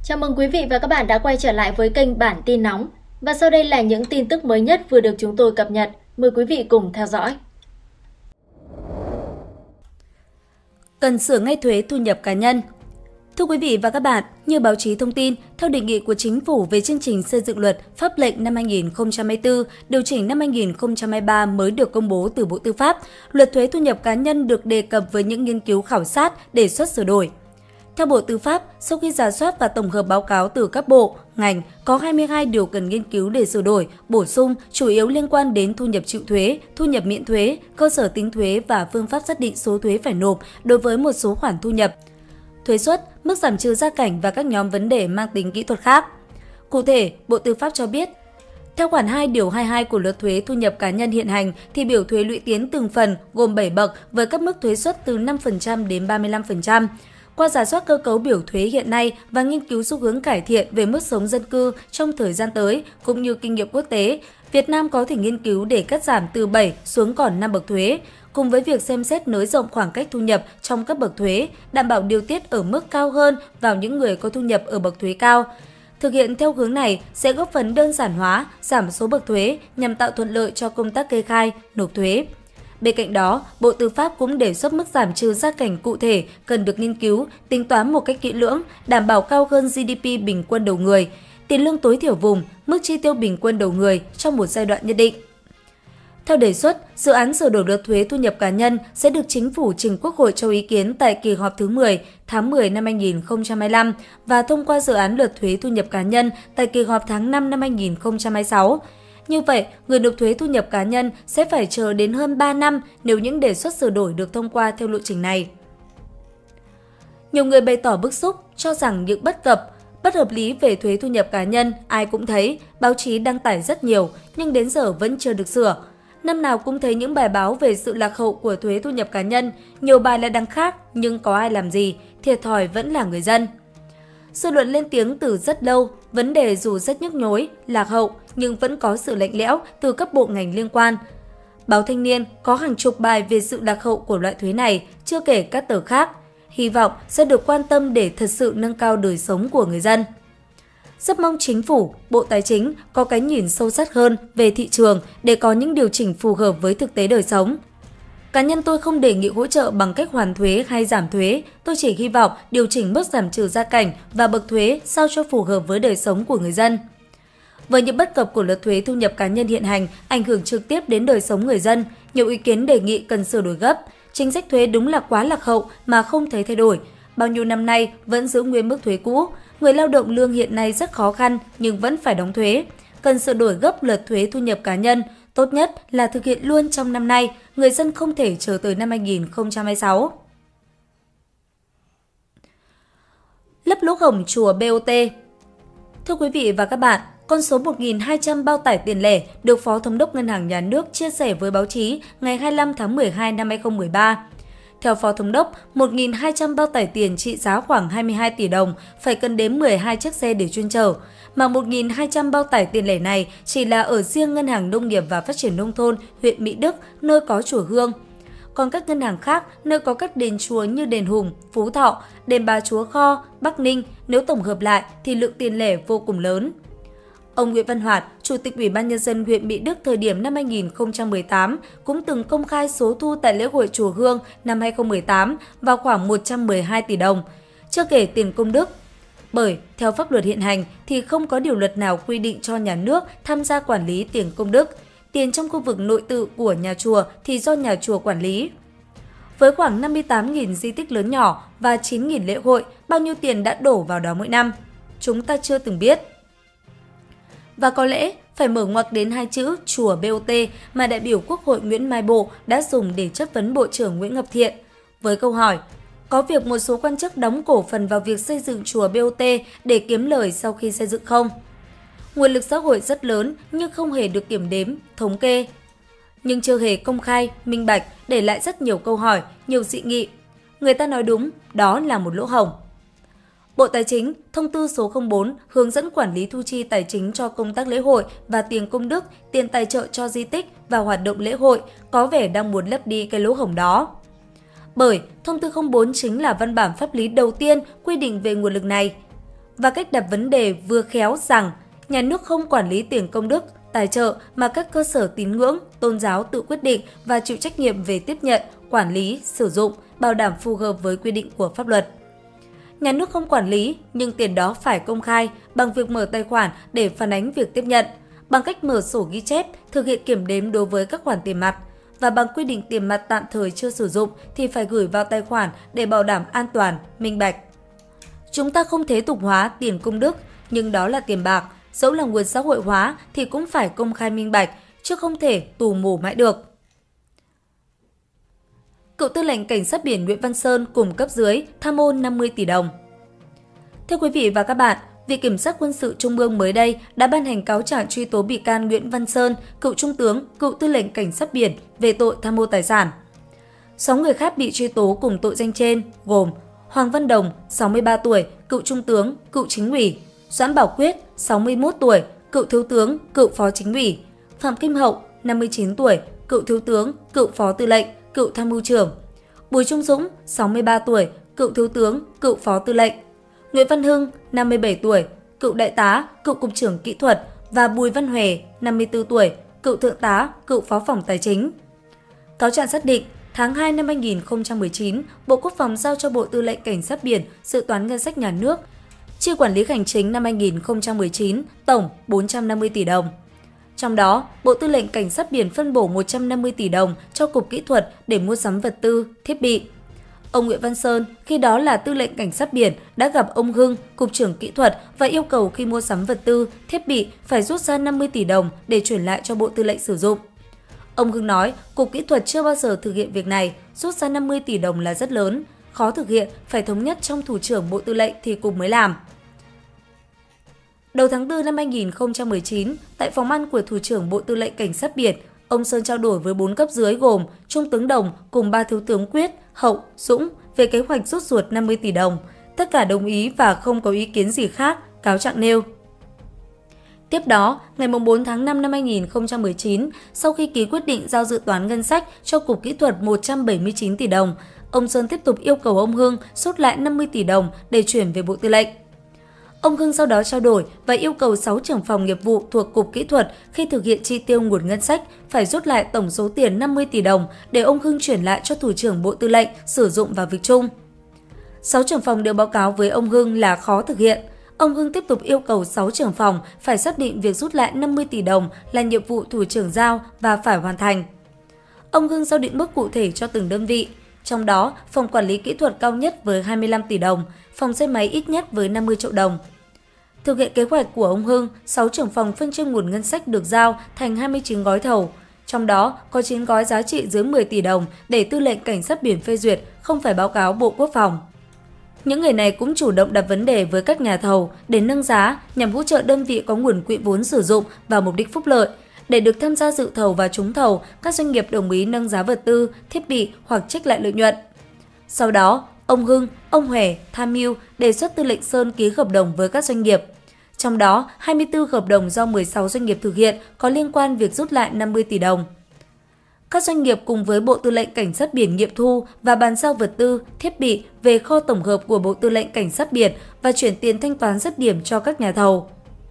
Chào mừng quý vị và các bạn đã quay trở lại với kênh Bản tin nóng. Và sau đây là những tin tức mới nhất vừa được chúng tôi cập nhật. Mời quý vị cùng theo dõi. Cần sửa ngay thuế thu nhập cá nhân. Thưa quý vị và các bạn, như báo chí thông tin, theo đề nghị của Chính phủ về chương trình xây dựng luật pháp lệnh năm 2024, điều chỉnh năm 2023 mới được công bố từ Bộ Tư pháp, luật thuế thu nhập cá nhân được đề cập với những nghiên cứu khảo sát, đề xuất sửa đổi. Theo Bộ Tư pháp, sau khi rà soát và tổng hợp báo cáo từ các bộ, ngành, có 22 điều cần nghiên cứu để sửa đổi, bổ sung, chủ yếu liên quan đến thu nhập chịu thuế, thu nhập miễn thuế, cơ sở tính thuế và phương pháp xác định số thuế phải nộp đối với một số khoản thu nhập, thuế suất, mức giảm trừ gia cảnh và các nhóm vấn đề mang tính kỹ thuật khác. Cụ thể, Bộ Tư pháp cho biết, theo khoản 2 điều 22 của luật thuế thu nhập cá nhân hiện hành thì biểu thuế lũy tiến từng phần gồm 7 bậc với các mức thuế suất từ 5% đến 35%. Qua rà soát cơ cấu biểu thuế hiện nay và nghiên cứu xu hướng cải thiện về mức sống dân cư trong thời gian tới cũng như kinh nghiệm quốc tế, Việt Nam có thể nghiên cứu để cắt giảm từ 7 xuống còn 5 bậc thuế, cùng với việc xem xét nới rộng khoảng cách thu nhập trong các bậc thuế, đảm bảo điều tiết ở mức cao hơn vào những người có thu nhập ở bậc thuế cao. Thực hiện theo hướng này sẽ góp phần đơn giản hóa, giảm số bậc thuế nhằm tạo thuận lợi cho công tác kê khai, nộp thuế. Bên cạnh đó, Bộ Tư pháp cũng đề xuất mức giảm trừ gia cảnh cụ thể cần được nghiên cứu, tính toán một cách kỹ lưỡng, đảm bảo cao hơn GDP bình quân đầu người, tiền lương tối thiểu vùng, mức chi tiêu bình quân đầu người trong một giai đoạn nhất định. Theo đề xuất, dự án sửa đổi luật thuế thu nhập cá nhân sẽ được Chính phủ trình Quốc hội cho ý kiến tại kỳ họp thứ 10 tháng 10 năm 2025 và thông qua dự án luật thuế thu nhập cá nhân tại kỳ họp tháng 5 năm 2026. Như vậy, người nộp thuế thu nhập cá nhân sẽ phải chờ đến hơn 3 năm nếu những đề xuất sửa đổi được thông qua theo lộ trình này. Nhiều người bày tỏ bức xúc cho rằng những bất cập, bất hợp lý về thuế thu nhập cá nhân ai cũng thấy, báo chí đăng tải rất nhiều nhưng đến giờ vẫn chưa được sửa. Năm nào cũng thấy những bài báo về sự lạc hậu của thuế thu nhập cá nhân, nhiều bài lại đăng khác nhưng có ai làm gì, thiệt thòi vẫn là người dân. Dư luận lên tiếng từ rất lâu, vấn đề dù rất nhức nhối, lạc hậu nhưng vẫn có sự lạnh lẽo từ các bộ ngành liên quan. Báo Thanh niên có hàng chục bài về sự lạc hậu của loại thuế này, chưa kể các tờ khác. Hy vọng sẽ được quan tâm để thật sự nâng cao đời sống của người dân. Rất mong Chính phủ, Bộ Tài chính có cái nhìn sâu sắc hơn về thị trường để có những điều chỉnh phù hợp với thực tế đời sống. Cá nhân tôi không đề nghị hỗ trợ bằng cách hoàn thuế hay giảm thuế, tôi chỉ hy vọng điều chỉnh mức giảm trừ gia cảnh và bậc thuế sao cho phù hợp với đời sống của người dân. Với những bất cập của luật thuế thu nhập cá nhân hiện hành ảnh hưởng trực tiếp đến đời sống người dân, nhiều ý kiến đề nghị cần sửa đổi gấp. Chính sách thuế đúng là quá lạc hậu mà không thấy thay đổi. Bao nhiêu năm nay vẫn giữ nguyên mức thuế cũ, người lao động lương hiện nay rất khó khăn nhưng vẫn phải đóng thuế. Cần sửa đổi gấp luật thuế thu nhập cá nhân, tốt nhất là thực hiện luôn trong năm nay, người dân không thể chờ tới năm 2026. Lấp lỗ hổng chùa BOT. Thưa quý vị và các bạn, con số 1.200 bao tải tiền lẻ được Phó Thống đốc Ngân hàng Nhà nước chia sẻ với báo chí ngày 25 tháng 12 năm 2013. Theo Phó Thống đốc, 1.200 bao tải tiền trị giá khoảng 22 tỷ đồng phải cần đến 12 chiếc xe để chuyên chở, mà 1.200 bao tải tiền lẻ này chỉ là ở riêng Ngân hàng Nông nghiệp và Phát triển Nông thôn huyện Mỹ Đức, nơi có chùa Hương. Còn các ngân hàng khác, nơi có các đền chùa như đền Hùng, Phú Thọ, đền Bà Chúa Kho, Bắc Ninh, nếu tổng hợp lại thì lượng tiền lẻ vô cùng lớn. Ông Nguyễn Văn Hoạt, Chủ tịch Ủy ban Nhân dân huyện Mỹ Đức thời điểm năm 2018 cũng từng công khai số thu tại lễ hội chùa Hương năm 2018 vào khoảng 112 tỷ đồng, chưa kể tiền công đức. Bởi, theo pháp luật hiện hành thì không có điều luật nào quy định cho nhà nước tham gia quản lý tiền công đức. Tiền trong khu vực nội tự của nhà chùa thì do nhà chùa quản lý. Với khoảng 58.000 di tích lớn nhỏ và 9.000 lễ hội, bao nhiêu tiền đã đổ vào đó mỗi năm? Chúng ta chưa từng biết. Và có lẽ phải mở ngoặc đến hai chữ chùa BOT mà đại biểu Quốc hội Nguyễn Mai Bộ đã dùng để chất vấn Bộ trưởng Nguyễn Ngọc Thiện. Với câu hỏi, có việc một số quan chức đóng cổ phần vào việc xây dựng chùa BOT để kiếm lời sau khi xây dựng không? Nguồn lực xã hội rất lớn nhưng không hề được kiểm đếm, thống kê. Nhưng chưa hề công khai, minh bạch, để lại rất nhiều câu hỏi, nhiều dị nghị. Người ta nói đúng, đó là một lỗ hổng. Bộ Tài chính, thông tư số 04 hướng dẫn quản lý thu chi tài chính cho công tác lễ hội và tiền công đức, tiền tài trợ cho di tích và hoạt động lễ hội có vẻ đang muốn lấp đi cái lỗ hổng đó. Bởi thông tư 04 chính là văn bản pháp lý đầu tiên quy định về nguồn lực này. và cách đặt vấn đề vừa khéo rằng nhà nước không quản lý tiền công đức, tài trợ mà các cơ sở tín ngưỡng, tôn giáo tự quyết định và chịu trách nhiệm về tiếp nhận, quản lý, sử dụng, bảo đảm phù hợp với quy định của pháp luật. Nhà nước không quản lý nhưng tiền đó phải công khai bằng việc mở tài khoản để phản ánh việc tiếp nhận, bằng cách mở sổ ghi chép, thực hiện kiểm đếm đối với các khoản tiền mặt và bằng quy định tiền mặt tạm thời chưa sử dụng thì phải gửi vào tài khoản để bảo đảm an toàn, minh bạch. Chúng ta không thế tục hóa tiền công đức, nhưng đó là tiền bạc, dẫu là nguồn xã hội hóa thì cũng phải công khai minh bạch, chứ không thể tù mù mãi được. Cựu Tư lệnh Cảnh sát biển Nguyễn Văn Sơn cùng cấp dưới tham ô 50 tỷ đồng. Thưa quý vị và các bạn, Viện Kiểm sát Quân sự Trung ương mới đây đã ban hành cáo trạng truy tố bị can Nguyễn Văn Sơn, cựu Trung tướng, cựu Tư lệnh Cảnh sát biển về tội tham ô tài sản. 6 người khác bị truy tố cùng tội danh trên gồm Hoàng Văn Đồng, 63 tuổi, cựu Trung tướng, cựu Chính ủy; Doãn Bảo Quyết, 61 tuổi, cựu Thiếu tướng, cựu Phó Chính ủy; Phạm Kim Hậu, 59 tuổi, cựu Thiếu tướng, cựu Phó Tư lệnh, cựu Tham mưu trưởng; Bùi Trung Dũng, 63 tuổi, cựu Thiếu tướng, cựu Phó Tư lệnh; Nguyễn Văn Hưng, 57 tuổi, cựu Đại tá, cựu Cục trưởng Kỹ thuật và Bùi Văn Huệ, 54 tuổi, cựu Thượng tá, cựu Phó phòng Tài chính. Cáo trạng xác định, tháng 2 năm 2019, Bộ Quốc phòng giao cho Bộ Tư lệnh Cảnh sát biển dự toán ngân sách nhà nước, chi quản lý hành chính năm 2019 tổng 450 tỷ đồng. Trong đó, Bộ Tư lệnh Cảnh sát biển phân bổ 150 tỷ đồng cho Cục Kỹ thuật để mua sắm vật tư, thiết bị. Ông Nguyễn Văn Sơn, khi đó là Tư lệnh Cảnh sát biển, đã gặp ông Hưng, Cục trưởng Kỹ thuật và yêu cầu khi mua sắm vật tư, thiết bị phải rút ra 50 tỷ đồng để chuyển lại cho Bộ Tư lệnh sử dụng. Ông Hưng nói, Cục Kỹ thuật chưa bao giờ thực hiện việc này, rút ra 50 tỷ đồng là rất lớn, khó thực hiện, phải thống nhất trong Thủ trưởng Bộ Tư lệnh thì Cục mới làm. Đầu tháng 4 năm 2019, tại phòng ăn của Thủ trưởng Bộ Tư lệnh Cảnh sát biển, ông Sơn trao đổi với 4 cấp dưới gồm Trung tướng Đồng cùng 3 thiếu tướng Quyết, Hậu, Dũng về kế hoạch rút ruột 50 tỷ đồng. Tất cả đồng ý và không có ý kiến gì khác, cáo trạng nêu. Tiếp đó, ngày 4 tháng 5 năm 2019, sau khi ký quyết định giao dự toán ngân sách cho Cục Kỹ thuật 179 tỷ đồng, ông Sơn tiếp tục yêu cầu ông Hưng rút lại 50 tỷ đồng để chuyển về Bộ Tư lệnh. Ông Hưng sau đó trao đổi và yêu cầu 6 trưởng phòng nghiệp vụ thuộc Cục Kỹ thuật khi thực hiện chi tiêu nguồn ngân sách phải rút lại tổng số tiền 50 tỷ đồng để ông Hưng chuyển lại cho Thủ trưởng Bộ Tư lệnh sử dụng vào việc chung. 6 trưởng phòng đều báo cáo với ông Hưng là khó thực hiện. Ông Hưng tiếp tục yêu cầu 6 trưởng phòng phải xác định việc rút lại 50 tỷ đồng là nhiệm vụ Thủ trưởng giao và phải hoàn thành. Ông Hưng giao định mức cụ thể cho từng đơn vị. Trong đó, phòng quản lý kỹ thuật cao nhất với 25 tỷ đồng, phòng xe máy ít nhất với 50 triệu đồng. Thực hiện kế hoạch của ông Hưng, 6 trưởng phòng phân chia nguồn ngân sách được giao thành 29 gói thầu. Trong đó, có 9 gói giá trị dưới 10 tỷ đồng để Tư lệnh Cảnh sát biển phê duyệt, không phải báo cáo Bộ Quốc phòng. Những người này cũng chủ động đặt vấn đề với các nhà thầu để nâng giá nhằm hỗ trợ đơn vị có nguồn quỹ vốn sử dụng vào mục đích phúc lợi. Để được tham gia dự thầu và trúng thầu, các doanh nghiệp đồng ý nâng giá vật tư, thiết bị hoặc trích lại lợi nhuận. Sau đó, ông Hưng, ông Huệ tham mưu đề xuất Tư lệnh Sơn ký hợp đồng với các doanh nghiệp. Trong đó, 24 hợp đồng do 16 doanh nghiệp thực hiện có liên quan việc rút lại 50 tỷ đồng. Các doanh nghiệp cùng với Bộ Tư lệnh Cảnh sát biển nghiệm thu và bàn giao vật tư, thiết bị về kho tổng hợp của Bộ Tư lệnh Cảnh sát biển và chuyển tiền thanh toán dứt điểm cho các nhà thầu.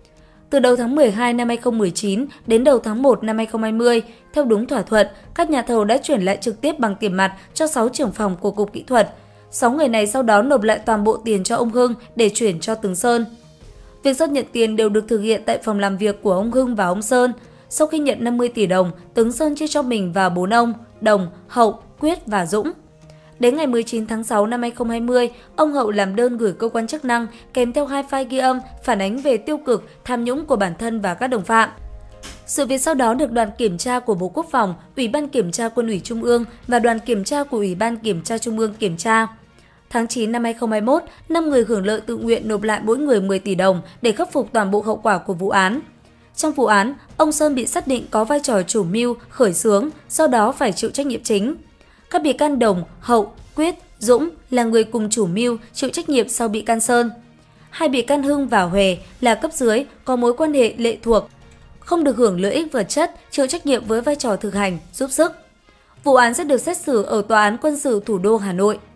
Từ đầu tháng 12 năm 2019 đến đầu tháng 1 năm 2020, theo đúng thỏa thuận, các nhà thầu đã chuyển lại trực tiếp bằng tiền mặt cho 6 trưởng phòng của Cục Kỹ thuật. 6 người này sau đó nộp lại toàn bộ tiền cho ông Hưng để chuyển cho Tướng Sơn. Việc giao nhận tiền đều được thực hiện tại phòng làm việc của ông Hưng và ông Sơn. Sau khi nhận 50 tỷ đồng, Tướng Sơn chia cho mình và 4 ông, Đồng, Hậu, Quyết và Dũng. Đến ngày 19 tháng 6 năm 2020, ông Hậu làm đơn gửi cơ quan chức năng kèm theo 2 file ghi âm phản ánh về tiêu cực, tham nhũng của bản thân và các đồng phạm. Sự việc sau đó được đoàn kiểm tra của Bộ Quốc phòng, Ủy ban Kiểm tra Quân ủy Trung ương và đoàn kiểm tra của Ủy ban Kiểm tra Trung ương kiểm tra. Tháng 9 năm 2021, 5 người hưởng lợi tự nguyện nộp lại mỗi người 10 tỷ đồng để khắc phục toàn bộ hậu quả của vụ án. Trong vụ án, ông Sơn bị xác định có vai trò chủ mưu, khởi xướng, sau đó phải chịu trách nhiệm chính. Các bị can Đồng, Hậu, Quyết, Dũng là người cùng chủ mưu, chịu trách nhiệm sau bị can Sơn. 2 bị can Hưng và Huệ là cấp dưới, có mối quan hệ lệ thuộc, không được hưởng lợi ích vật chất, chịu trách nhiệm với vai trò thực hành, giúp sức. Vụ án sẽ được xét xử ở Tòa án Quân sự Thủ đô Hà Nội.